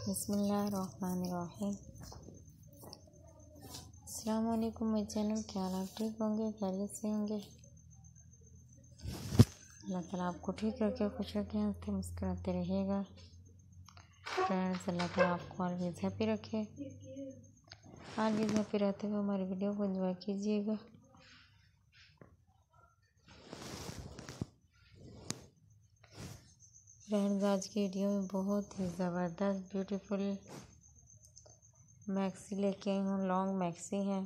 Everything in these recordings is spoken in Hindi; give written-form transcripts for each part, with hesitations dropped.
बिस्मिल्लाहिर्रहमानिर्रहीम। अस्सलाम वालेकुम मेरे चैनल। क्या हाल, आप ठीक होंगे, खैरियत से होंगे। अल्लाह ताला आपको ठीक रखे, खुश रखे, हंसते मुस्कुराते रहिएगा। फ्रेंड्स, अल्लाह ताला आपको ऑलवेज हैप्पी रखे। ऑलवेज हैप्पी रहते हुए हमारी वीडियो को एंजॉय कीजिएगा। फ्रेंड्स, आज की वीडियो में बहुत ही ज़बरदस्त ब्यूटीफुल मैक्सी लेके आई हूँ। लॉन्ग मैक्सी है,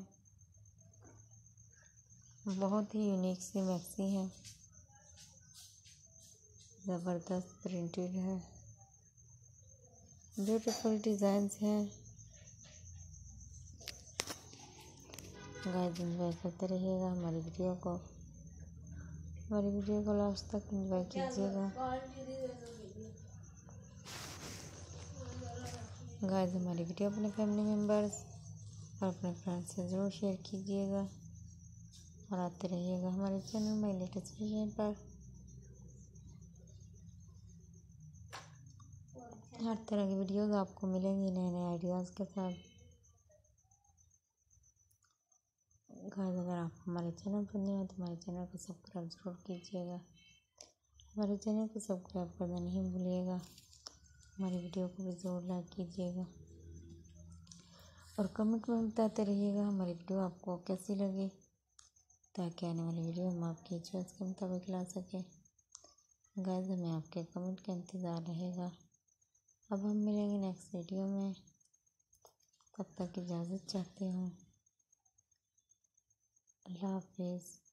बहुत ही यूनिक सी मैक्सी है, ज़बरदस्त प्रिंटेड है, ब्यूटीफुल डिज़ाइंस हैं। गाइस, एंजॉय करते रहिएगा हमारी वीडियो को लास्ट तक एंजॉय कीजिएगा। गाइस, हमारी वीडियो अपने फैमिली मेम्बर्स और अपने फ्रेंड्स से ज़रूर शेयर कीजिएगा और आते रहिएगा हमारे चैनल माय लेटेस्ट फैशन पर। हर तरह की वीडियोस आपको मिलेंगी नए नए आइडियाज़ के साथ। गाइस, अगर आप हमारे चैनल पर नए हैं तो हमारे चैनल को सब्सक्राइब ज़रूर कीजिएगा। हमारे चैनल को सब्सक्राइब करना नहीं भूलिएगा। हमारी वीडियो को भी ज़रूर लाइक कीजिएगा और कमेंट में बताते रहिएगा हमारी वीडियो आपको कैसी लगी, ताकि आने वाली वीडियो हम आपकी चॉइस के मुताबिक ला सकें। गाइस, हमें आपके कमेंट का इंतज़ार रहेगा। अब हम मिलेंगे नेक्स्ट वीडियो में, तब तक इजाज़त चाहती हूँ। अल्लाह हाफिज़।